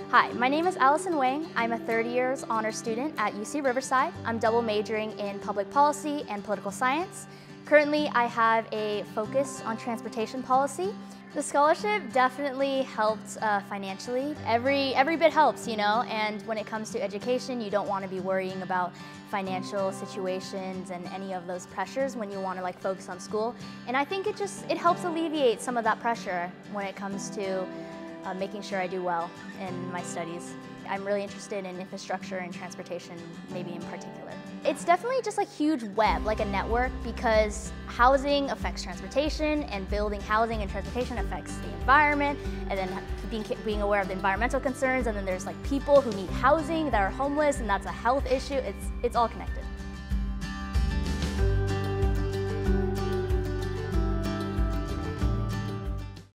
Hi, my name is Allison Wang. I'm a third year's honor student at UC Riverside. I'm double majoring in public policy and political science. Currently, I have a focus on transportation policy. The scholarship definitely helped financially. Every bit helps, you know, and when it comes to education, you don't want to be worrying about financial situations and any of those pressures when you want to focus on school. And I think it helps alleviate some of that pressure when it comes to making sure I do well in my studies. I'm really interested in infrastructure and transportation, maybe in particular. It's definitely just a huge web, like a network, because housing affects transportation, and building housing and transportation affects the environment, and then being aware of the environmental concerns, and then there's people who need housing that are homeless, and that's a health issue. It's all connected.